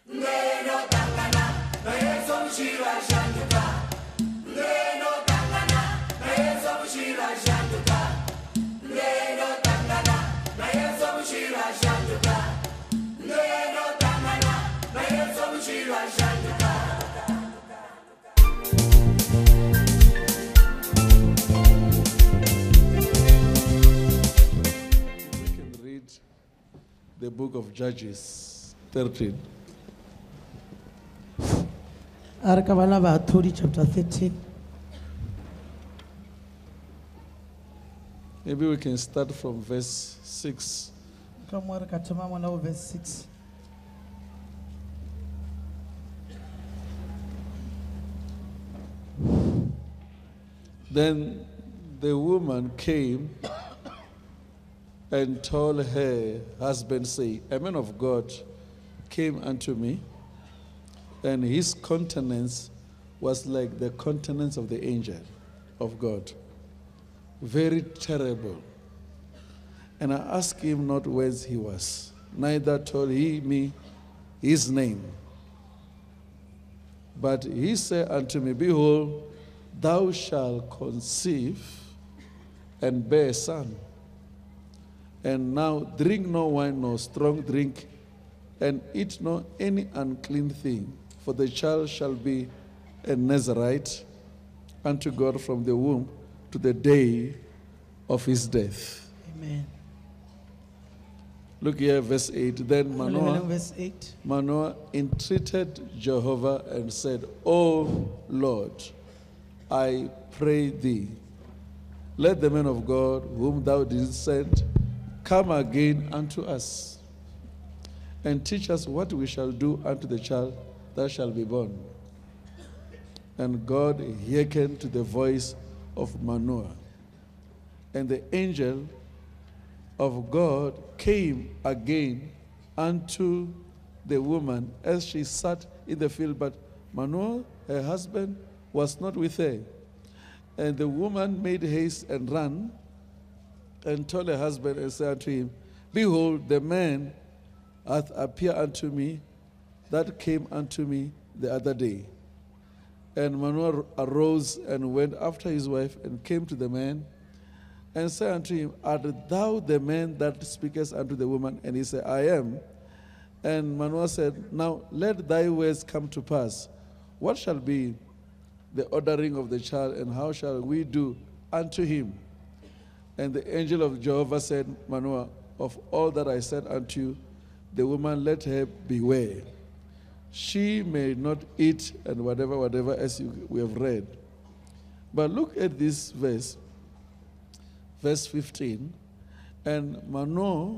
The book of Judges 13. Chapter 13. Maybe we can start from verse 6. Verse 6. Then the woman came and told her husband, saying, a man of God came unto me, and his countenance was like the countenance of the angel of God, very terrible. And I asked him not whence he was, neither told he me his name. But he said unto me, behold, thou shalt conceive and bear a son. And now drink no wine nor strong drink, and eat no any unclean thing, for the child shall be a Nazarite unto God from the womb to the day of his death. Amen. Look here, verse 8. Then Verse 8. Manoah entreated Jehovah and said, O Lord, I pray thee, let the man of God whom thou didst send come again unto us, and teach us what we shall do unto the child that shall be born. And God hearkened to the voice of Manoah. And the angel of God came again unto the woman as she sat in the field, but Manoah, her husband, was not with her. And the woman made haste and ran and told her husband and said unto him, behold, the man hath appeared unto me that came unto me the other day. And Manoah arose and went after his wife and came to the man and said unto him, art thou the man that speakest unto the woman? And he said, I am. And Manoah said, now let thy words come to pass. What shall be the ordering of the child, and how shall we do unto him? And the angel of Jehovah said, Manoah, of all that I said unto you, the woman, let her beware. She may not eat, and whatever as we have read. But look at this verse, verse 15. And Manoah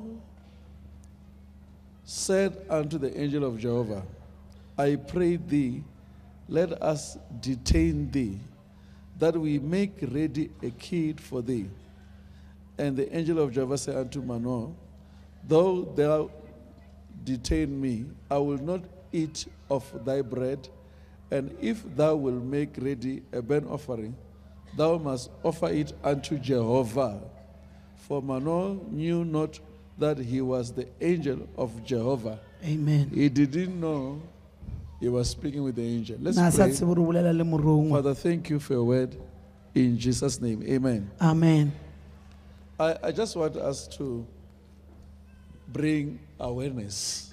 said unto the angel of Jehovah, I pray thee, let us detain thee, that we make ready a kid for thee. And the angel of Jehovah said unto Manoah, though thou detain me, I will not eat of thy bread, and if thou wilt make ready a burnt offering, thou must offer it unto Jehovah. For Manoah knew not that he was the angel of Jehovah. Amen. He didn't know he was speaking with the angel. Let's pray. Father, thank you for your word. In Jesus' name, amen. Amen. I just want us to bring awareness.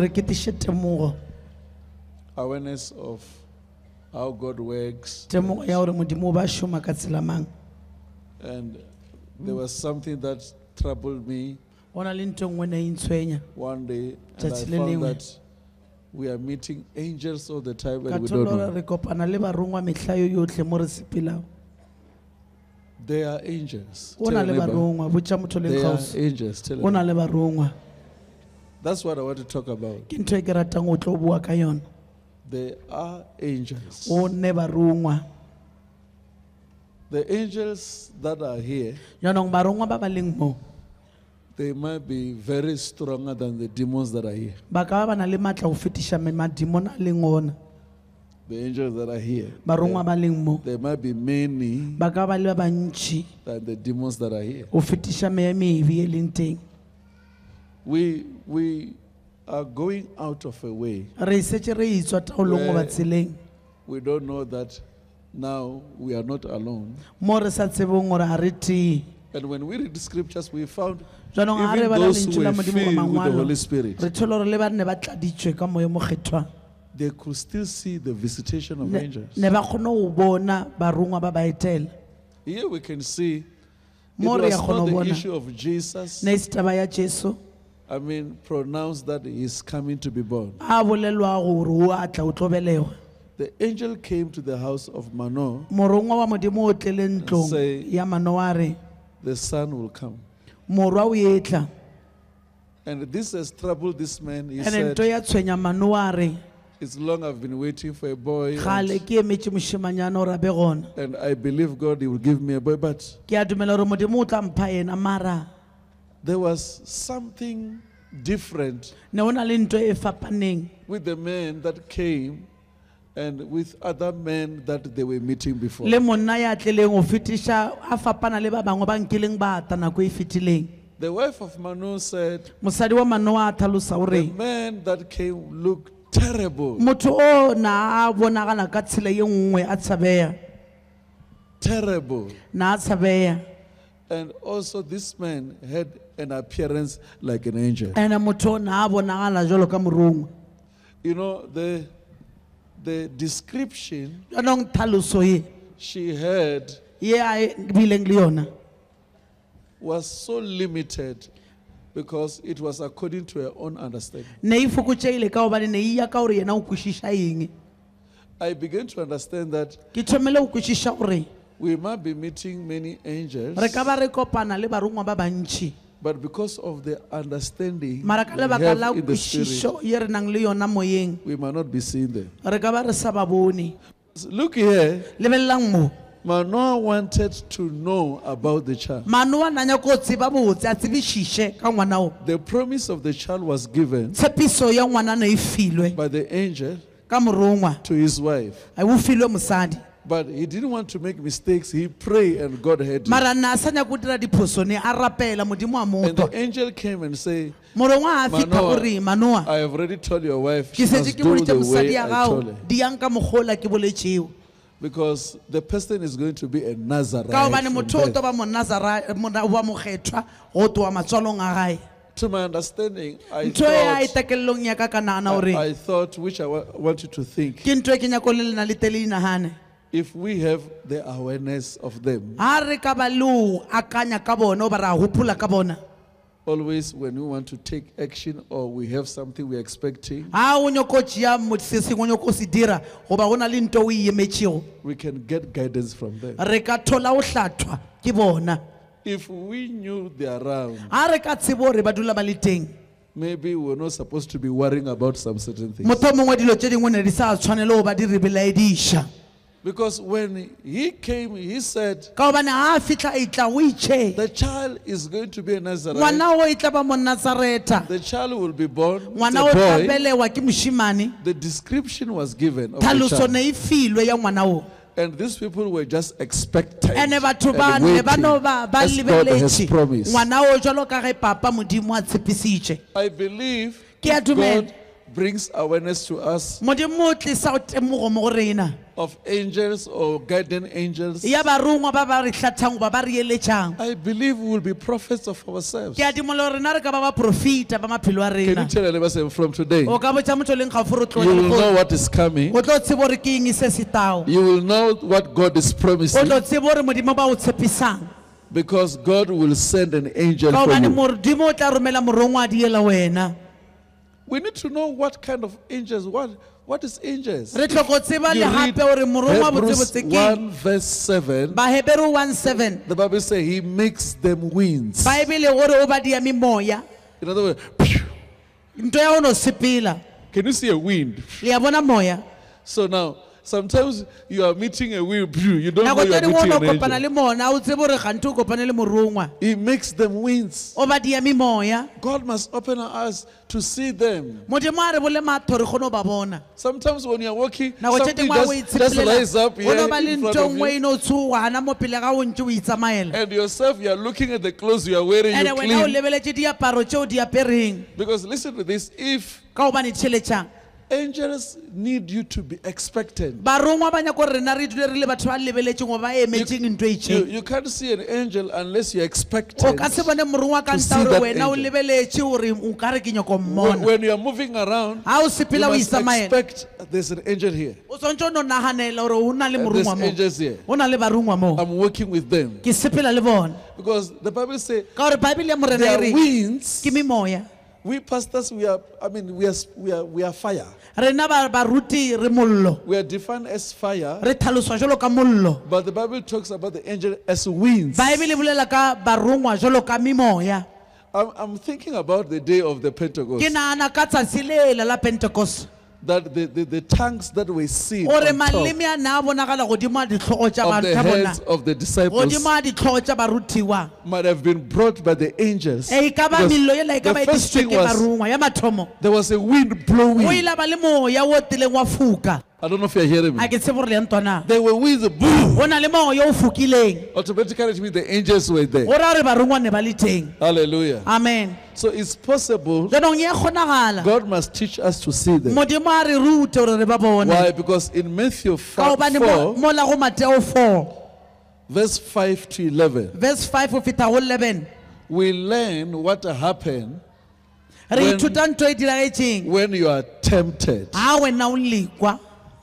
Awareness of how God works. And there was something that troubled me one day, and I found that we are meeting angels all the time and we don't know. They are angels. Tell your neighbor, they are angels. Tell your neighbor. That's what I want to talk about. They are angels. The angels that are here, they might be very stronger than the demons that are here. The angels that are here, there might be many than the demons that are here. are going out of a way. re setse re itswa taolong go Where- batseleng We don't know that now we are not alone. mo re sa tsebong gore a re tee. And when we read the scriptures, we found Jaanong ha re even bala those lentswe who la were Modimo ka filled with the mangwalo, Holy Spirit, re thola gore le ba ne ba tladitswe ka moya mokgethwa they could still see the visitation of angels. ne ba kgone go bona barungwa ba baetela. Here we can see it Mo re was ya not kgona the ho bona. issue of Jesus, Ne se taba ya Jesu pronounced that he is coming to be born. a bolelwa gore o a tla o tlo belegwa. The angel came to the house of Manoah, Morongwa wa Modimo o tlele ntlong Say- ya Manoa a re the son will come. morwa o etla. And this has troubled this man. He ene said, nto ya tshwenya Manoa a re it's long I've been waiting for a boy, gale ke emetse moshimanyana o rabe gona. and I believe God, he will give me a boy. But Ke a dumela gore Modimo o tla mpha ena, mara there was something different ne o na le nto e fapaneng with the man that came and with other men that they were meeting before. le monna ya tleleng go fetiša a fapana le ba bangwe ba nkileng ba ata nako e fetileng. The wife of Manoah said, Mosadi wa Manoa a tlhalosa the gore man that came looked terrible, motho o na a bonagala ka tsela ye nngwe a tshabeya, terrible. na a tshabeya. And also this man had an appearance like an angel. Ene motho o na a bonagala jalo ka morongwa. You know, the description Jaanong tlhaloso ye she had ye a bileng le yona was so limited because it was according to her own understanding. ne e fokotšeile ka gobane ne e ya ka gore yena o kwešiša eng. I began to understand that Ke thomele go kwešiša gore we might be meeting many angels, re ka ba re kopana le barongwa ba bantši, but because of the understanding mara ka we lebaka la have in the spirit, kwešišo ye re nang le yona moyeng we might not be seeing them. re ka ba re sa ba bone. Look here, Lebelelang mo Manoah wanted to know about the child. Manoa na nyaka go tseba botse a tsebišiše ka ngwana o. The promise of the child was given Tshepiso ya ngwana ne e filwe by the angel ka morongwa, to his wife. a o filwe mosadi, But he didn't want to make mistakes. He prayed and God heard him. mara na a sa nyaka go dira diphoso ne a rapela Modimo a And the motwa. angel came and said, Morongwa a fitlha Manoa, gore Manoa I have already told your wife, ke she setse must ke do boditse the mosadi way ya I told gago her. di yang ka mogola ke boletšeo, Because the person is going to be a Nazarite. ka gobane from motho o birth. to ba wa mokgethwa go toa matswalong a gae. To my understanding, Ntho e a itakelelong ya ka ka nagana gore I thought, which I want you to think, ke ntho e ke nyako le lena le tele inagane, if we have the awareness of them, ha re ka ba le o akanya ka bona o ba ra gopola ka bona, always when we want to take action or we have something we're expecting, ha o nyako tšea se sengwe o nyako se dira goba go na le nto o e emetšego, we can get guidance from them. re ka thola o hlathwa ke bona. If we knew they're around, Ha re ka tsebo gore ba dula ba le teng, maybe we're not supposed to be worrying about some certain things. motho mongwe dilo tše dingwe ne di sa tshwanele go ba di re belaediša, Because when he came, he said, ka gobane ha a fitlha e tla o itšhe the child is going to be a Nazarite. ngwana o e tla ba monazareta, The child will be born. It's ngwana o tla a boy. belewa ke mošimane. The description was given of the Tlhaloso child. ne e filwe ya ngwana o, And these people were just expectant ene batho ba and ne ba no waiting ba as God has lebeletše promised. ngwana o jalo ka ge papa Modimo a tshepisitše. I believe Ke a dumela. God brings awareness to us Modimo o tlisa o temogo mo go rena of angels or guardian angels. ya barongwa ba ba re hlathang goba ba re eletšang. I believe we will be prophets of ourselves. Ke a dimola gore rena re ka ba ba profeta ba maphelo a Can you rena. tell a neighbor from today? O ka botša motho leng gaufi re You will know tlo what is coming. o tlo tsebe gore ke eng se se tao, You will know what God is o promising tlo tsebe gore Modimo ba o tshepisang, because God will send an angel ka for gobane you. Modimo o tla romela morongwa a diela wena. We need to know what kind of angels, what is angels? Re tlhoko tseba You le read gape gore morongwa Hebrews botsebotse ke eng. 1 verse 7. Bahebero 1:7 The Bible says he makes them winds. Baebele gore o ba dia memoya, In other words, nto ya ono sepela can you see a wind? le ya bona moya. So now, sometimes you are meeting a will, you don't know nako you tse are dingwe o meeting no an kopana angel. le mona o tsebe gore gante o kopane le morongwa He makes them winds. o ba dia memoya God must open our eyes to see them. modimo a re bole matho re kgone o ba bona Sometimes when you are walking, nako tse something dingwe o just rise up o here no ba le in front nto of nngwe you. e no tsogana mo pele ga o ntse o itsamaela And yourself, you are looking at the clothes you are wearing, ene you wena o clean. lebeletse diaparo tse o di apereng Because listen to this, if ka obane tšheletšang angels need you to be expectant. barongwa ba nyako gore rena re dule re le batho ba lebeletseng go ba emetseng ntho e tšheng You can't see an angel unless you're o expectant. ka se bone morongwa ka to nta see gore that wena o angel. lebeletse gore o ka re ke nyako mmona When you are moving around, ha o you sepela o must isamaela expect there's an angel here. o tshwanetse o no naganela gore o na le And there's morongwa mo angels here. o na le barongwa mo I'm working with them. ke sepela le bona Because the Bible says ka gore baebele ya morena they e are re winds. ke memoya We pastors, we are fire. rena baruti re mollo We are defined as fire. re tlhaloswa jalo ka mollo But the Bible talks about the angel as winds. baebele e bolela ka barongwa jalo ka memoya I'm thinking about the day of the ke Pentecost. naana ka tsatsi lela la pentecost That the tongues that were seen gore on top maleme a ne a bonagala godimo a ditlhogo tša of the batho bona heads of the disciples godimo a ditlhogo tša barutiwa might have been brought by the angels. e ka ba Because mello ela e ka ba the e first tlisitswe thing ke was barongwa ya mathomo there was a wind o blowing. ile ba le moya o tileng wa fuka I don't know if you're hearing a me. ke tsebe gore le ntwana There were winds, boom. go na le moya o fukileng Automatically it means the angels were there. go raya gore barongwa ne ba le teng Hallelujah. amen So it's possible. jaanong e kgonagala God must teach us to see them. modimo a re rute gore re ba bone Why? Because in Matthew ka gobane 4, mola go mateo 4 verse 5 to 11, verse 5 go feta go 11 we learn what happened re When- ithuta ntho e diragetseng when you are tempted. ga wena o lekwa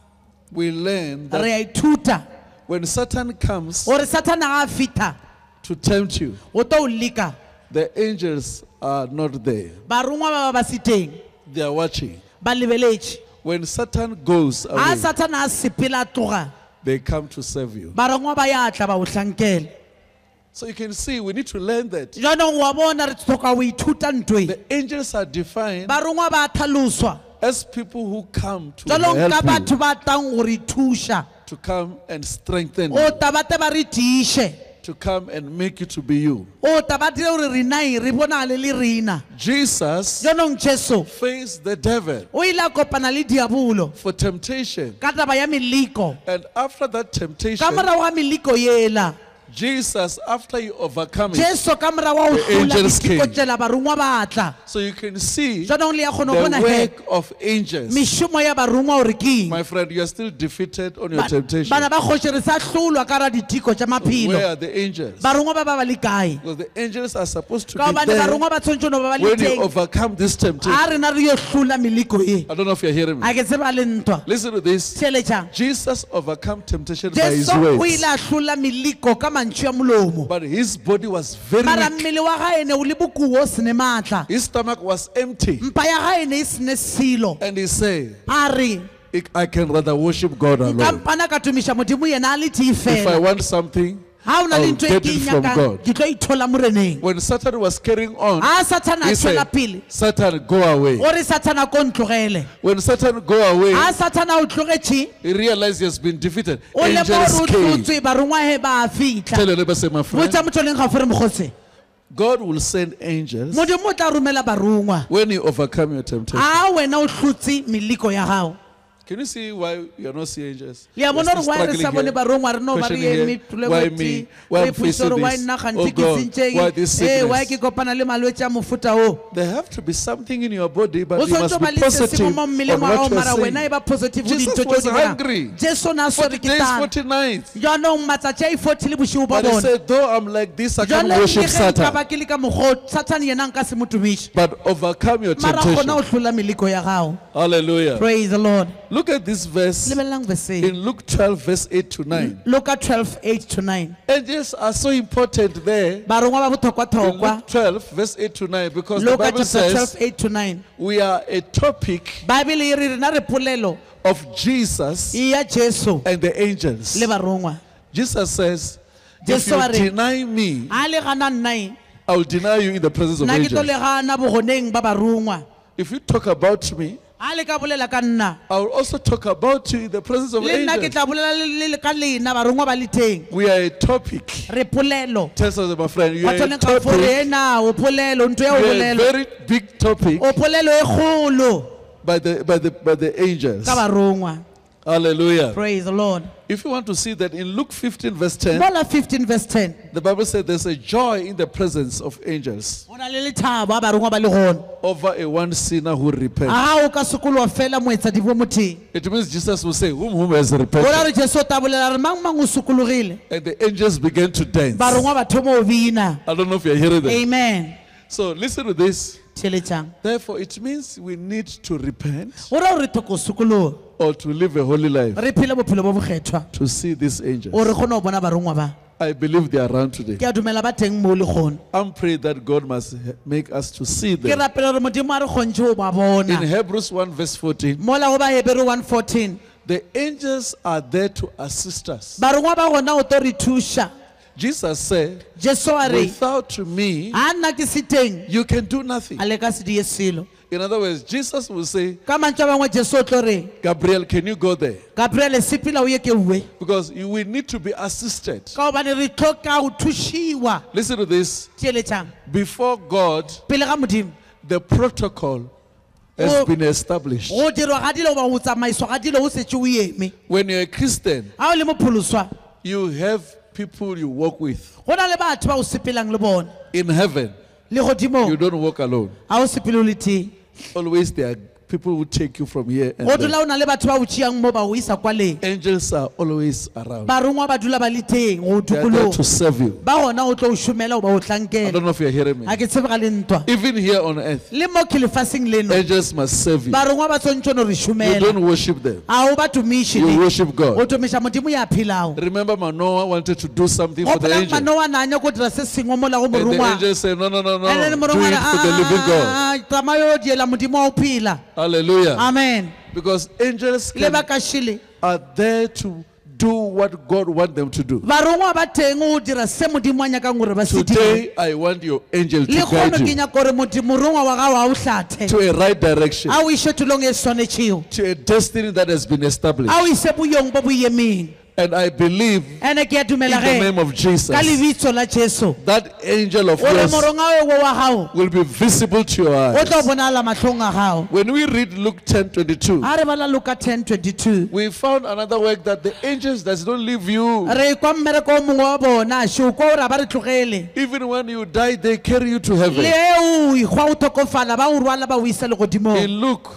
We learn that re a ithuta when Satan comes gore satana ga a fita to tempt you, go to o leka the angels are not there. barongwa ba ba se teng They are watching. ba lebeletse When Satan goes ga away, satana a sepela a tloga they come to serve you. barongwa ba ya tla ba o hlankele So you can see we need to learn that jaanong wa bona re tlhoka go ithuta ntho e the angels are defined barongwa ba tlhaloswa as people who come to jaanong ka help you, batho ba tlang go re thuša to come and strengthen o you, tabate ba re tiiše to come and make you to be you. o taba dire gore renae re bonagale le rena Jesus jaanong jesu faced the devil o ile a kopana le diabolo for temptation. ka taba ya meliko And after that temptation, ka morago ga meliko yela Jesus, after you overcome it, jesu ka morago wa go The hlola angels came. ditikotlela barongwa ba tla so you can see jaanong le ya kgone go the bona he work of angels. mešomo ya barongwa gore ke eng My friend, you are still defeated on your Ba- temptation. bana ba kgoši re sa hlolwa ka ra ditiko tša Where maphelo are the angels? barongwa ba ba le kae Because the angels are supposed to ka be gobane there barongwa ba tshwanetse no ba ba le when you teng overcome this temptation. a rena re yo hlola meliko e I don't know if you're hearing a me. ke tseba le ntwa Listen to this. theletšang Jesus overcome temptation by his jesu o words. ile a hlola meliko ka mantšu ya molomo But his body was very mara weak. mmele wa gae ne o le bokuo o sene maatla His stomach was empty. mpa ya gae ne e sene selo And he said, a re I can rather worship God nka alone. mpana ka tumiša modimo yena a le tee If I fela want something, ga o na le I'll ntho e get ke it from nyakang God. ke tlo ithola moreneng When Satan was carrying on, a satana a he tšwela said, pele Satan, go away. gore satana ko ntlogele When Satan go away, a satana o tlogetše he realized he has been defeated. o le mo Angels re o came. tlotswe barongwa he ba fitlha Tell your neighbor, say, my friend, botsa motho leng ga fore mogotse God will send angels modimo o tla romela barongwa when you overcome your temptation. a wena o hlotse meliko ya gago Can you see why you are not seeing angels? le ya You're bona still gore why re sa struggling bone here. barongwa re no ba re Questioning here, eme thule why botse me? Why re I'm putse facing gore why this? nna Oh gante ke God, why sentšeng this why sickness? ke kopana le malwetse a mofuta o There have to be something in your body, but o you must tshwanetse ba be le se positive sengwe mo on mmeleng wa gago what mara you're wena e saying. ba positive go Jesus dintho was tse o di hungry. dirang jesu na 40 swere ke days, tala 40 nights. jaanong matsatsi a i-40 le bosigo ba But he bone said, though I'm like this, I can't jale worship ke ge nka Satan. ba ke le ka mokgwa satan yena nka se mo tumiše But overcome your mara gona o temptation. hlola meliko ya gago Hallelujah. praise the lord Look at this verse lebelelang verse in Luke 12, verse 8 to 9. luka 12 8 to 9 Angels are so important there. barongwa ba In bothokwa-thokwa Luke 12, verse 8 to 9, because the luka Bible chapter 12 says 8 to 9 we are a topic baebele e re rena re polelo of Jesus e ya jesu and the angels. le barongwa Jesus says, if Jesu you a re- deny me, a le gana nnae I will deny you in the presence of nna ke tlo angels. le gana bogoneng ba barongwa If you talk about me, a le ka bolela ka nna I will also talk about you in the presence of le nna ke angels. tla bolela le ka lena barongwa ba le teng We are a topic. re polelo Tell us, my friend, you are batho a le ka fore topic. ena o polelo ntwe o You are a bolelo very big topic o polelo e kgolo by the angels. ka barongwa. Hallelujah. Praise the Lord. If you want to see that in Luke 15 verse 10, Bola 15 verse 10 the Bible said there's a joy in the presence of angels ona le lethabo a barongwa ba le gona over a one sinner who repents. a o ka sokolwa fela moetsa divo motheng It means Jesus will say, whom has ora repented? re Jesu ta bolela re mang mang o sokologile And the angels began to dance. barongwa ba thomo o bina. I don't know if you're hearing that. Amen. So listen to this. Tšheletsang Therefore, it means we need to repent ora o re thoko sokologa or to live a holy life re phele bophelo bo bokgethwa to see these angels. o re kgone go bona barongwa ba. I believe they are around today. Ke a dumela ba teng mo le gone I'm praying that God must make us to see ke them. rapela gore modimo a re kgontšhe go ba bona In Hebrews 1 verse 14, mola go ba Hebrew 1:14 the angels are there to assist us. barongwa ba gona o to re thuša. Jesus said, Jesu a re without me, a nna ke se teng you can do nothing. a le ka se die selo. In other words, Jesus will say, Ka mantswe a mangwe Jesu o tlo re Gabriel, can you go there? Gabriele sepela o ye ke uwe Because we need to be assisted. ka gobane re tlhoka go thušiwa. Listen to this. Tšheletsang Before God, pele ga modimo the protocol has Oh. been established. go dirwa ga dilo goba go tsamaiswa ga dilo o setse o eme When you're a Christian, a o le mopholoswa you have people you walk with. go na le batho ba o sepelang le bona In heaven, le you godimong don't walk alone. a o sepele o le teng Always there are people who take you from here and go there. dula o na le batho ba o tšeang mo ba o isa kwa leng Angels are always around. barongwa ba dula ba le teng go They are there to tukologo serve you. ba gona o tlo o šomela o ba o I tlankela don't know if you're hearing me. a ke tsebe ga le ntwa Even here on earth, le mo ke lefaseng leno angels must serve you. barongwa ba tshwanetse no re You šomela don't worship them. a o ba tumiše You worship o God. tumiša modimo ya phelago Remember Manoah wanted to do something for the gopolang angel. manoa na anya ko dira se sengwe mola go And the morongwa angel said, no, no, no, no. and then Do morongwa it for the living God. tsamaya o diela modimo wa o phela. Hallelujah. Amen. Because angels le can, baka shile are there to do what God wants them to do. barongwa ba teng o dira se modimo a nyakang gore ba se dire Today, I want your angel to le guide kgono ke you nyaka gore morongwa wa gago a o hlathe to a right direction, a o ise tulong e swanetšego to a destiny that has been established. a o ise boyong bo bo emeng And I believe ene ke a in dumela the ge name of Jesus, ka lebitso la Jesu that angel of gore yours moronga o wa gago will be visible to your o tlo eyes. bonala matlhong a gago. When we read Luke 10:22, a re bala Luka 10:22 we found another work that the angels does not leave you. re kwa mmereko o mongwe wa bona šo kwa ore ba re tlogele Even when you die, they carry you to le heaven. e o ikgwa o thokofala ba o rwala ba o isa legodimong. In Luke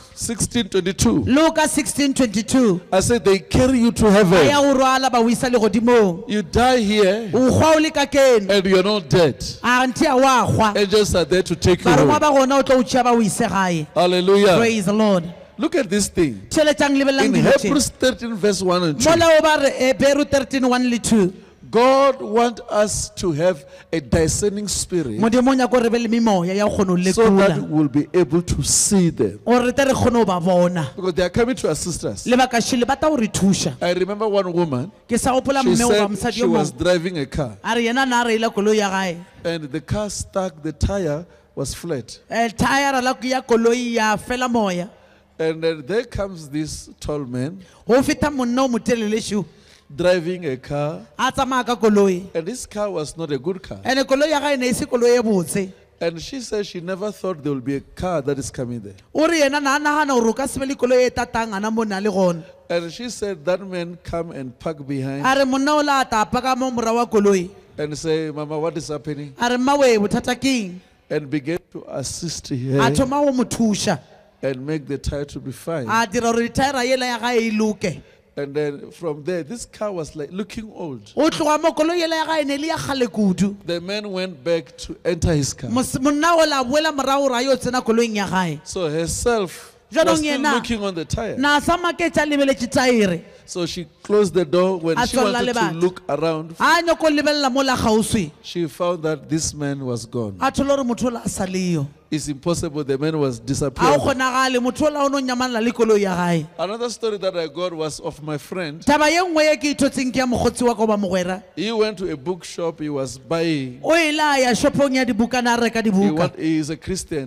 16:22, Luka 16:22 I said they carry you to a ya heaven. o rwala ba o isa legodimong You die here o kgwa o le ka kene and you're not dead. a nthe a wa kgwa Angels are there to take you barongwa home. ba gona o tlo o tšea ba o ise gae. Hallelujah. Praise the Lord. Look at this thing. Tšheletang lebelelang In dilo tše. Hebrews 13 verse 1 and 2, mola o ba re Hebrew 13:1 le 2 God wants us to have a discerning spirit modimo o nyaka gore re be le memoya ya go kgona o so that lekola we'll be able to see them. gore re tle re kgone o ba bona Because they are coming to assist us. lebaka šele ba ta go re thuša. I remember one woman, Ke sa gopola she mme goba said mosadi she yo was mongwe driving a car a re yena na a reile koloi ya gae and the car stuck, the tire was flat. thaera la ya koloi ya fela moya And then there comes this tall man go feta monna o motelele šio driving a car, a tsamaya ka koloi and this car was not a good car. ande koloi ya gae ne e se koloi e botse And she said she never thought there will be a car that is coming there. o re yena na a nagana gore o ka sebe le koloi e tatang ana mo na le gona And she said that man come and park behind a re monna o la tapa ka mo mora wa koloi and say, Mama, what is happening? a re mmawe bothata keng And began to assist a her thoma go mo thuša and make the tire to be fine. a dira gore thaera ela ya gae e loke And then from there, this car was like looking old. o tloga mo koloi ela ya gae ne le ya gale kudu The man went back to enter his car. monna o la boela morago gore a yo tsena koloing ya gae So herself Jwanong was still yena. looking on the tire. na sa maketša lebeletše taere So she closed the door. When A she tswalela wanted to lebati. look around, a nyako lebelela mo la kgauswi she found that this man was gone. a thole gore motho o la a sa leyo It's impossible. The man was a o disappeared. kgonagale motho o la o no nyamanela le koloi ya gae. Another story that I got was of my friend. taba ye nngwe ye ke ithotseng ke ya mokgotsi wa ka ba mogwera He went to a bookshop. He was buying. o ile a ya shopong ya dibukana a reka dibuka He is a Christian.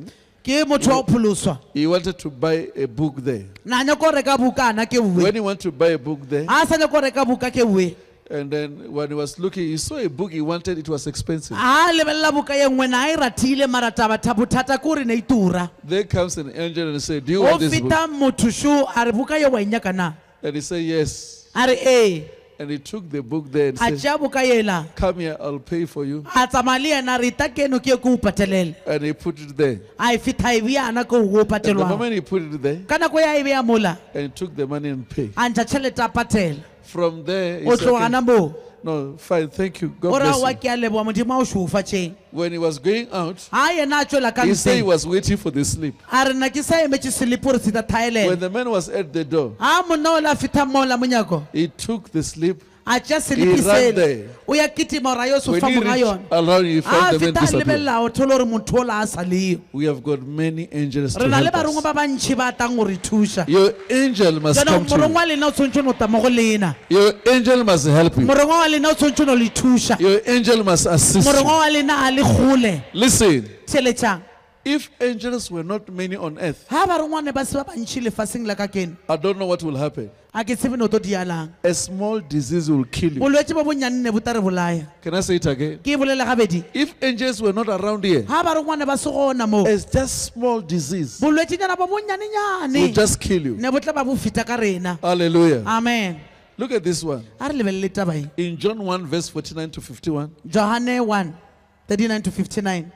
ke motho wa ho pholoswa He wanted to buy a book there. na nya ko reka bukana ke uwe When he wanted to buy a book there, a sa nya ko reka buka ke uwe and then when he was looking, he saw a book he wanted, it was expensive. a lebella buka ye nngwe na e ratile mara taba bothata ko re ne itura There comes an angel and said, do you o want this book? fita motho sho a re buka ye wa inyaka na And he said, yes. a re ee And he took the book there and a said, tšea buka yela come here, I'll pay for you. a tsamaya le yena re ta keno ke ko o patelele And he put it there. a e fita e beana ko o And the patelwa moment he put it there, ka nako ya e beya mola and he took the money and paid. a ntsha tšhelete a patela From there, he o said, tlogana okay, mo no, fine, thank you. o God ra wa bless you. ke a leboa modimo a o šofa tšeng When he was going out, a yena a tšwela ka he said he ntle was waiting for the sleep. a re nna ke sa emetše selipo re seta When thaelele the man was at the door, a monna o la fita mola monyako he took the sleep. a tšea selipi He ran sele there. o ya ketima o ra yo When sofa he monga reached yona around, he a found the man fita a disappear. lebelela o thole gore motho o la a sa leo We have got many angels re to na le help barongwa us. ba bantšhi ba tlang go re thuša Your angel must jaanong come to morongwa you. wa lena o tshwanetse no ta mo go lena Your angel must help you. morongwa wa lena o tshwanetse no le thuša Your angel must assist morongwa you. wa lena a le gole Listen, theletšang if angels were not many on earth, ga barongwane ba se ba bantšhi lefaseng la ka kene I don't know what will happen. a ke tsebe no to dialang A small disease will kill you. bolwetse bo bonnyanne bo ta re bolaya Can I say it again? ke e bolela gabedi If angels were not around here, ga barongwane ba se gona mo it's just small disease bolwetsenyana bo will bonnyanenyane just kill you. ne bo tla ba bo fita ka rena Hallelujah. amen Look at this one. a re lebelele tabae In John 1 verse 49 to 51, johane 1 39 to 59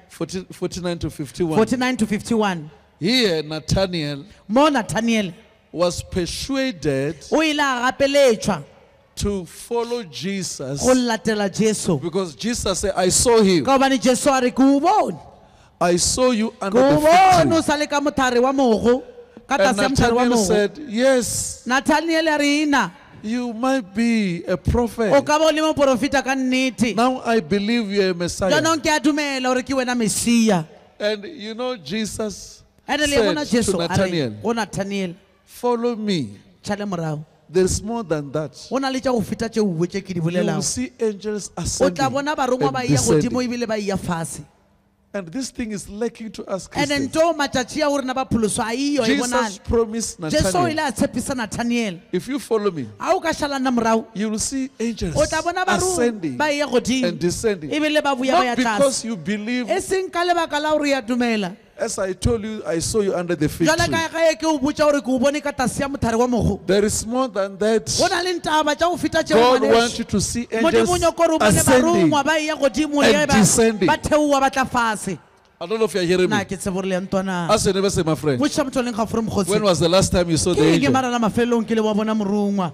49 to 51, 49 to 51 here Nathanael mo nathaniel was persuaded o ile a gapeletšwa to follow Jesus go latela jesu because Jesus said, I saw him. ka gobane jesu a re ke o bone I saw you ke under o the bone fig o tree. sa le ka mothare wa mogo ka And tlase ya mothare wa Nathanael mogo said, yes, nathaniel a re ina you might be a o prophet. ka ba o le moporofita ka nnete Now I believe you're a Messiah. jaanong ke a dumela gore ke wena mesia And you know, Jesus ande le bona said jesu to a re Nathanael, go nathaniel follow me. tšhale morago There's more than that. go na le tša go feta tše uwe tše ke di You will bolelago see angels o ascending tla bona barongwa ba and iya godimo descending. ebile ba iya fase And this thing is lacking to us and Christians. nto matšatši a gorena ba pholoso a iyo e Jesus bonale promised jesu o ile Nathanael, a tshepisa nathaniel if you follow me, a o ka šalana morago you will see angels o tla bona barong ascending ba iya godimo and descending. ebile ba buya ba ya Not because tlase you believe, e seng ka lebaka la gore ya dumela as I told you, I saw you under the fig jale tree. ka ge ke o botsa gore ke o bone ka tase ya mothare wa mogo There is more than that. go na le ntaba tša go feta God wants tšeo you to see modimo angels o nyako gore o bone ascending. barongwa ba iya godimo and le descending. ba theowa ba tla fase I don't know if you're hearing na me. ke tsebe gore le ya ntwana As you never say, my friend. botša motho leng ga fore When mogotsi was the last time you saw the ke eng ke angel? marala mafelelong ke le wa bona morongwa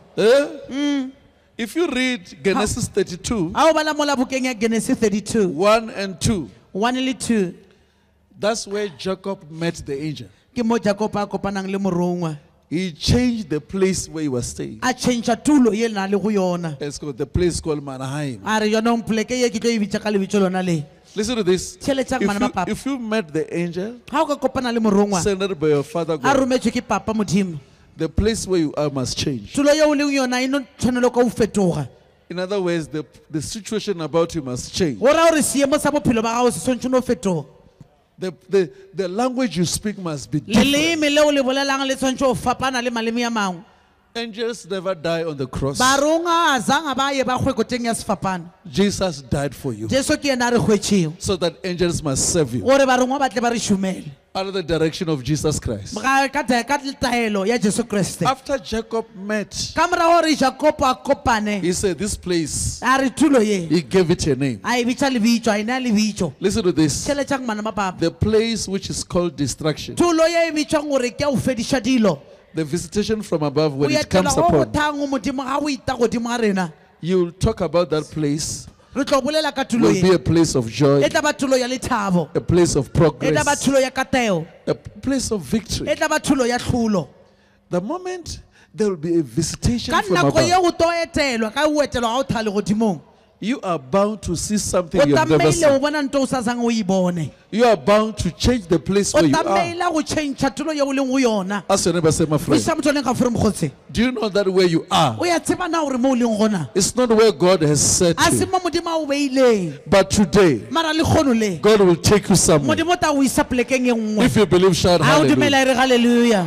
Eh? If you read Genesis 32, a o bala mola bukeng ya genesis 32 1 and 2, 1 le 2 that's where Jacob met the angel. ke mo jakob a kopanang le morongwa He changed the place where he was staying. a changea tulo ye le na le go yona It's called the place called Manaheim. a re yonong poleke ye ke tlo e bitša ka lebitso lona le Listen to this. Theletšang bana ba papa. If you met the angel ga o ka kopana le morongwa sent by your father a God, rometswe ke papa modimo the place where you are must change. tulo ye o leng yona e no tshwanelo ka o fetoga In other words, the situation about you must change. go raya gore seemo sa bophelo ba gago se tshwanetse no fetoga The language you speak must be different. leleme le o le bolelang le tshwanetse o fapana le maleme ya mangwe Angels never die on the cross. baronga a zanga ba ye ba kgwekoteng ya sefapana Jesus died for you jesu ke yena a re hwetšego so that angels must serve you gore barongwa ba tle ba re šomele under the direction of Jesus Christ. ka taelo ya jesu kreste After Jacob met, ka morago gore jakopo a kopane he said, this place, a re tulo ye he gave it a name. a e bitša lebitso a e nea lebitso Listen to this. tšheletšang mana ba papa The place which is called distraction. tulo ye e bitšwang gore ke a o fediša dilo The visitation from above, o when it comes etela go upon, bothang o modimo ga o ita godimo ga rena you'll talk about that place. re tlo bolela ka tulo Will be ye a place of joy, e tla ba tulo ya lethabo a place of e tla ba progress, tulo ya kateo a place of victory. e tla ba tulo ya tlholo The moment there will be a visitation ka from nako ye above, go to etelwa ka o etelwa ga o thale godimong you are bound to see something o you have never tlamehile o seen. bona nto o sa sang o e bone You are bound to change the place o where you are. tlamehile go change tulo ye o leng go yona Ask your neighbor, say, my friend, isa motho leng ka fore mokgotsi do you know that where you are, o ya tseba na gore mo o leng gona it's not where God has set a se you. mo modimo a o beileng But today, mara le kgono le God will take you somewhere. modimo ta o isa polekeng e nngwe If you believe, shout a o hallelujah. dumela e re haleluya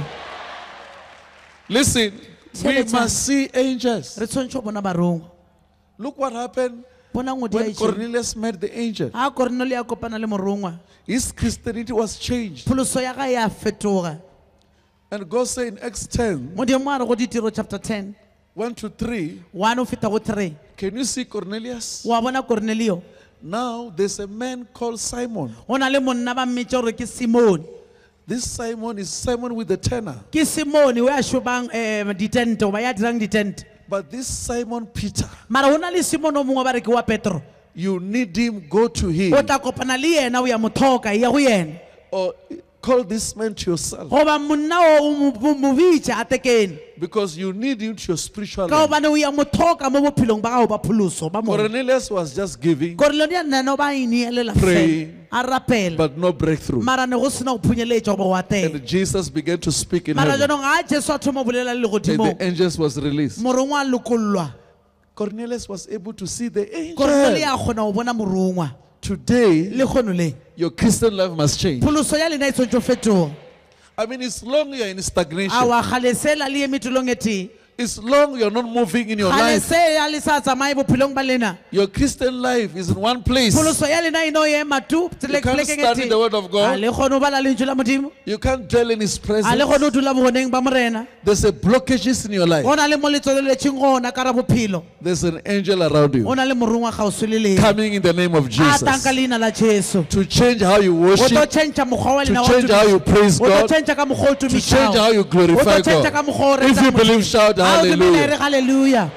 Listen, we Tšhelete. must see angels. re tshwanetse go bona barongwa Look what happened bona ngodi ya when itse Cornelius met the angel. a kornele ya kopana le morongwa His Christianity was changed. pholoso ya ga ya fetoga And God said in Acts 10, modimo a re go ditiro chapter 10 1 to 3, 1 o feta go 3 can you see Cornelius? wa bona kornelio Now there's a man called Simon. go na le monna ba mmetse gore ke simone This Simon is Simon with the tenor. ke simone o ya shobang ditente o ba ya dirang ditente But this Simon Peter, mara go na le simone o mongwe ba re ke wa petro you need him, go to him. o tla kopana le yena o ya mothoka ya go yena Or call this man to yourself. goba monna o mo bitse a tekene Because you need him to your spiritual ka life. gobane o ya mothoka mo bophelong ba gago ba pholoso ba mone Cornelius was just giving, korelone ya nnana o ba ineelela Praying. fela a rapela but no breakthrough. mara ne go sena go phunyeletša goba wa tela And Jesus began to speak in mara heaven. jaanong ga jesu a thoma o bolela le And legodimo the angels was released. morongwa a lokollwa Cornelius was able to see the kornele angel. ya kgona go bona morongwa Today, le kgono le your Christian life must change. pholoso ya lena e tshwanetse go fetoga I mean, it's long you're in a stagnation. wa galesela le ye metulong e tee It's long you're not moving in your life. galese ya le sa tsamaye bophelong ba lena Your Christian life is in one place. pholoso ya lena e no ema tu You can't study the word of a God. le kgone o bala lentswe la modimo You can't dwell in His a le presence. kgone o dula bogoneng ba morena There's a blockages in your life. go na le mo letsweleletseng gona ka ra bophelo There's an angel around o you na le morongwa gaoso le lena coming in the name of a tang ka Jesus leina la jesu to change how you o tlo worship, change mokgwa wa to lena wa change how you praise o tlo God, change ka mokgwa o to change how tumišago you o glorify tlo change ka God. mokgwa o If retang you believe, Modimo. shout A o dumela e hallelujah. re hallelujah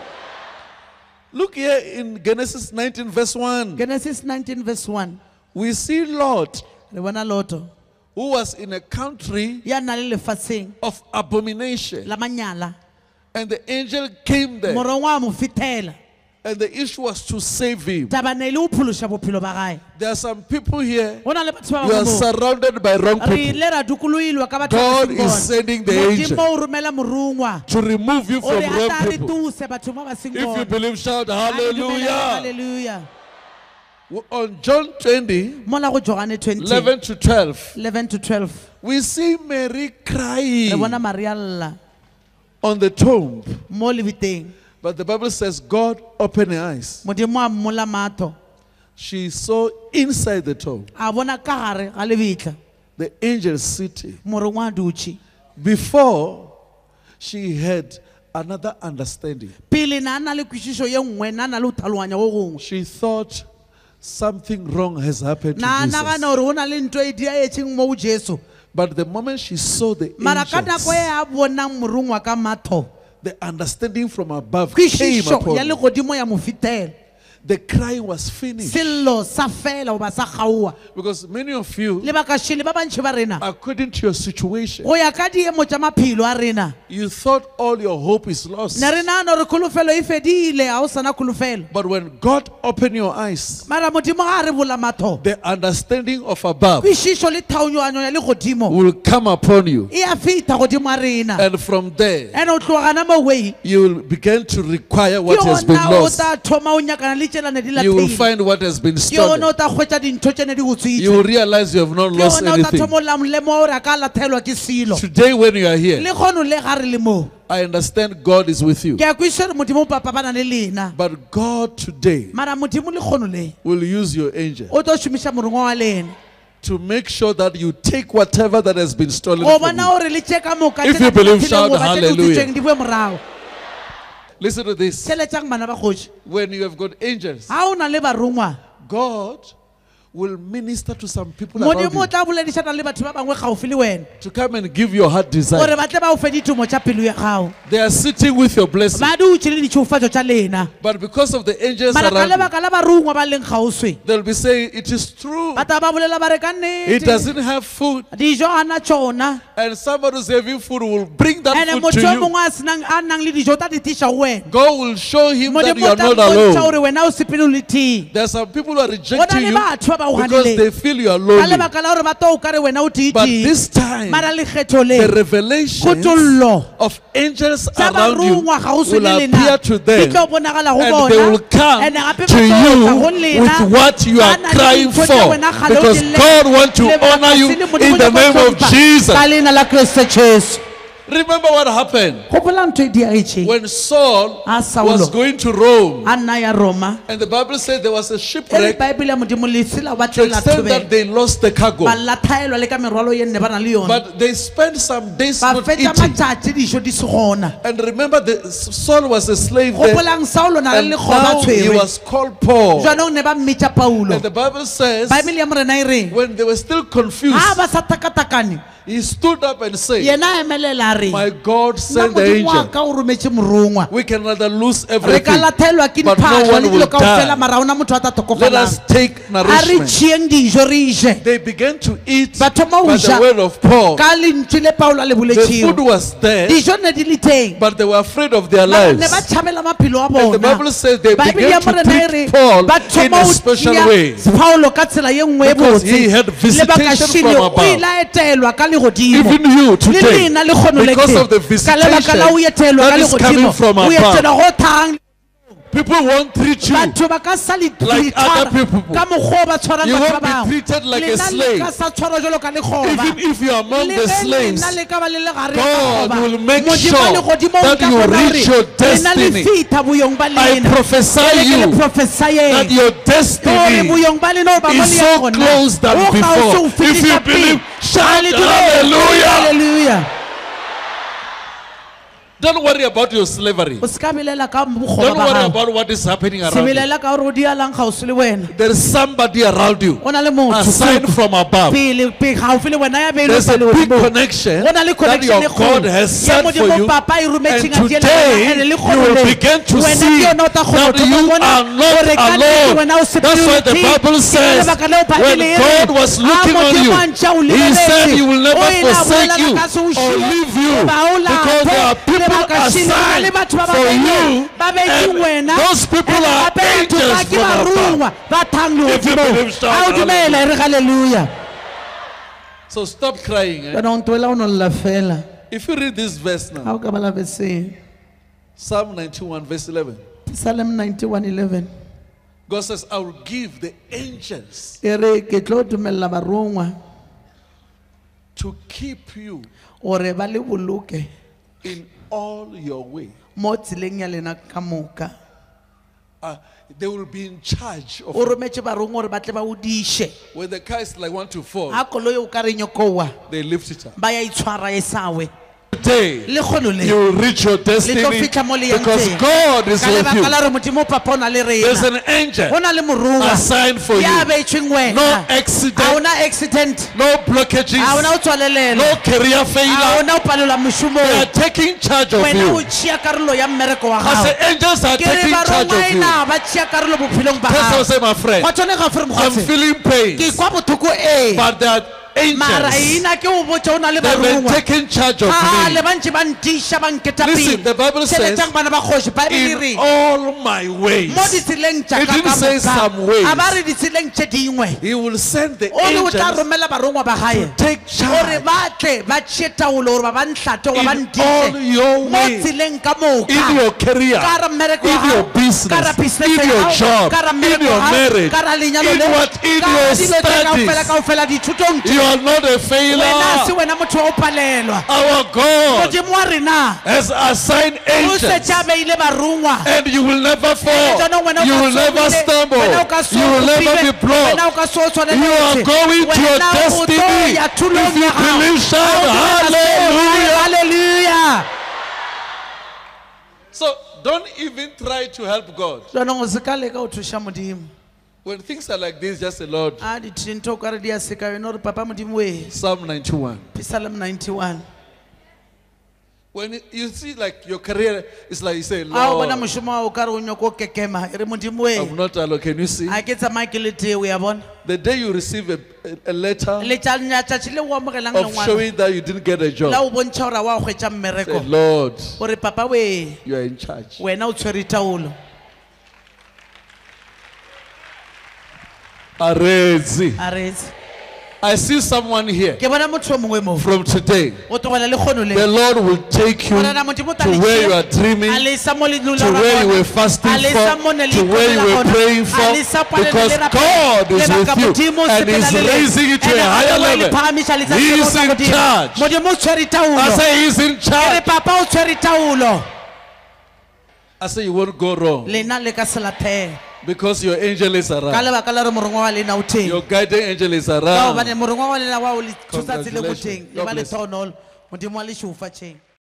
Look here in Genesis 19 verse 1. Genesis 19 verse 1 We see Lot, re bona loto who was in a country ya nna le lefatsheng of abomination. la manyala And the angel came there. morongwa a mo fetela And the issue was to save him. taba ne e le o phološa bophelo ba gae There are some people here, go na le batho ba you are bangwe mo surrounded by wrong re people. ile ra dukoloilwa ka batho ba God seng is bona. sending the Modimo angel o romela morongwa to remove you o from re a wrong tla re people. tuse batho ba ba seng If you bona. believe, shout A re dumele re hallelujah. hallelujah On John 20, mola go Johane 20 11 to 12, 11 to 12 we see Mary re crying bona Maria lla on the tomb. mo lebiteng But the Bible says God opened her eyes. modimo a mmola matho She saw inside the tomb a bona ka gare ga lebitla the angel sitting. morongwa a dutše Before, she had another understanding. pele na a na le kwešišo ye nngwe na a na le go tlhaloganya go gongwe She thought something wrong has happened to na a Jesus. nagana gore go na le ntho e diaetšeng mo go jesu But the moment she saw the mara ka nako angels, e a bonang morongwa ka matho the understanding from above came kwešišo upon ya her. legodimo ya mo fetela The crying was finished. sello sa fela goba sa kgaoa Because many of you, lebakašhele ba bantšhi ba rena according to your situation, go ya ka diemo tša maphelo a rena you thought all your hope is lost. ne re nagana gore kholofelo e fedile ga o sana kholofelo But when God opened your eyes, mara modimo ga a re bola matho the understanding of above kwešišo le thaonyoanyo ya legodimo will come upon you. e a feta godimo a rena And from there, ande o tlogana mo wei you will begin to require ke what has been yona o lost. tla thoma o nyakana le tšela ne di You will lapile find what has been ke yona stolen. o tla hwetša dintho tše ne di go You will tswitše realize you have not ke lost yona o tla anything. thoma o lamolemo gore a ka lathelwa ke selo Today, when you are here, le kgono le ga re le moo I understand God is with you. ke a kwešiša gore modimo papa ba na le lena But God today mara modimo le kgono le will use your angel o tlo šomiša morongwa wa lena to make sure that you take whatever that has been stolen go from bona you. gore le tše ka moka If tše you ka believe, maphelong shout goba tše di hallelujah. utswitšeng di boe morago Listen to this. tšheletšang bana ba kgoši When you have got angels, ga o na le barongwa God will minister to some people around modimo o you tla boledišana le batho ba bangwe gaufi le wena to come and give your heart desire. gore ba tle ba o fe ditumo tša pelo ya gago They are sitting with your blessing. ba dutše le ditšhofatšo tša lena But because of the angels mara ka around you, lebaka la barungwa ba leng kgauswi they'll be saying, it is true. ba taba ba bolela ba re ka It nnete doesn't have food. dijo a na tšona And somebody who's having food will bring that ande food to motho o you. mongwe a nang le dijo o tla di tiša go wena God will show him that you modimo o are tla not mmontšha alone. gore wena o sepele o le tee There are some people who are go na rejecting le you batho ba ba o because they ganileng feel you are ka lonely. lebaka la gore ba to o kare wena o But tee this time, mara lekgetho the le revelations kgotollo of angels tsa around you barungwa gaufi will le appear lena to di them, tlo bonagala go and they will bona come ande gape to ba tlo you tla go lena with what you are ba na le crying dintho tša for, wena kgale o because di God wants to lebaka honor you se le Modimo in the o nyaka name go of hlompha Jesus. ka leina la Kriste Jesu. Remember what happened gopola ntho e diagetseng when Saul a Saulo was going to Rome, a nna ya Roma and the Bible said there was a e le shipwreck baebele ya modimo lesela ba to tlela extent that thobela they lost the cargo. ba lathaelwa le ka merwalo ye nne ba na le yone But they spent some days ba not fetsa eating. matšatši dijo di se gona And remember, Saul was a slave there, gopolang Saulo na and le lekgoba now he tshwerwe was called Paul. jwanong ne ba mmetša Paulo And the Bible says, baebele ya morena e reng when they were still confused, ga ba sa takatakane he stood up and said, yena a emelela a re my God nna sent the modimo wa angel. ka o rometse morongwa We can rather lose re ka everything, lathelwa ke but no diphatlha one le will dilo kao fela die. mara ona motho a ta Let us tokofalang take a re nourishment. tšhieng dijo re je They began to eat ba thoma by o the ja word of Paul. ka lentswe le Paulo a le The food boletšego was there, dijo ne di le teng but they were afraid of their mara lives. ne ba tšhabela maphelo a And the bona Bible says they baebele began ya to morena e re treat Paul ba in thoma a o special tšea way, Paulo ka tsela ye nngwe e because botse he had lebaka visitation šile from o above. ile a etelwa ka legodimo Even you le today, lena le kgono le because of the ka lebaka la o visitation etelwa ka that is coming legodimo from o above, etelwa go thang people won't treat you batho ba ka sa le like other people. ka mokgwa o ba tshwarang You batho ba won't be bangwe treated like a lena le slave. ka sa tshwarwa jalo ka lekgoba Even if you are among le the ge slaves, lena le ka ba le le gare God will make Modimo a sure legodimo o that tla you kgona reach hore your lena le destiny. fitha boyong ba I lena prophesy ke le you prophesayeng that your gore destiny boyong ba lena o ba is bone so gona close than o ga o se o before. If fetiša you believe, pele. shout Hallelujah. hallelujah. Hallelujah. Don't worry about your slavery. o se ka belela ka Don't bokgoba ba worry gago about what is happening se around you. belela ka gore o dialang gausi le wena There is somebody around you, o na le a motho sign from above. pele gaufi le wena ya beilwe There's a pele big godimo. connection go na le that connection your e God kgolo has ya sent for modimo you. papa e And rometšeng a diele today, ene le you kgolo will le begin to wena ke see yona o tla kgona that go you bona are not gore ka nnete alone. wena o That's why the superiority. Bible Ke says, lebaka leo Bible when e re, God was "Ah, looking on Modimo you, a ntšha o He said lebeletse, He will never o ile a forsake bolela you ka se o or šie, leave you, ba o because there are late, people lebaka šile, go na le assigned batho ba for babedi, you, ba betse and wena, those people and are gape batho angels ba ke from above. barungwa, ba thang If you legodimo. believe, shout Ha o dumela, e re hallelujah. So stop crying. Eh? Kana o ntoela o no lla fela. If you read this verse Ha now, o ka bala verse Psalm 91, verse 11, Psalm 91:11. God says, I will give the angels E re ke tlo dumella barungwa to keep you gore ba le boloke in all your way. mo tseleng ya lena ka moka. They will be in charge of O you. rometše barungwa gore ba tle ba o diše. When the car is like 1 to 4, Ha koloi o ka re nyokowa, they lift it up. ba ya itshwara e sawe. Today, Le kgono le. you will reach your Le tlo destiny fitlha mo le yang because teng. God is Ka with lebaka you. la re Modimo papa o na le There's rena. an angel Go na le morongwa assigned for ya you. beetšweng wena. No Ha accident, ona accident, no blockages, ha ona o tswalelelo, no career ha failure. ona o palelwa They mošomong. are taking charge of Wena o you. tšea karolo ya mmereko wa I gago. say angels are Ke re taking charge barongwa of you. ena ba tšea karolo bophelong ba That's what I gago. say, my friend. Go tšone ga fore I'm mokgotse. feeling Ke pain, kwa bothoko but there are mara angels. ina ke o botša o na le They've been barongwa. taking charge of le me. ba ntše ba ntiša ba nketa Listen, the Bible says, tšheletang bana ba kgoši Bible e in re all my ways. mo ditseleng tša It ka didn't say some ways. a ba re ditseleng tše dingwe He will send the o le o tla angels romela barongwa ba gae take gore charge ba tle ba tšee taolo gore ba ba ntlhate goba ba in all ntiše your mo ways. tseleng ka In your moka career, ka ra mmereko wa in your gago, business, ka ra business in ya your gago, job, ka ra in mmereko your wa gago, marriage, ka ra lenyalo in le, what- in ka your ra dilo tse kaofela studies. kaofela dithutong tše. You are not a Wena failure. se wena motho wa o palelwa. Our God Modimo wa rena has assigned o angels, setse a beile barongwa. and you will never fall. Jaanong wena o You ka will se never obile, stumble. wena o ka se You will never opile, be blocked. wena o ka se o tshwaneletse. You are going to your Wena o tlo destiny. ya tulong If you ya gago. believe, shout Ha o dumela seo, hallelujah. hallelujah. So don't even try to help God. Jaanong o se ka leka o thuša Modimo. When things are like this, just say, Lord, Psalm 91. Psalm 91. When you see like your career, it's like you say, Lord, I'm not alone. Can you see? The day you receive a letter of showing that you didn't get a job, say, Lord, you are in charge. Arezi. I see someone here. From today, the Lord will take you to where you are dreaming, to where you were fasting for, to where you were praying for, because God is with you and is raising you to a higher level. He is in charge. I say He is in charge. I say you won't go wrong. Because your angel is around. Your guiding angel is around. Congratulations. God bless you.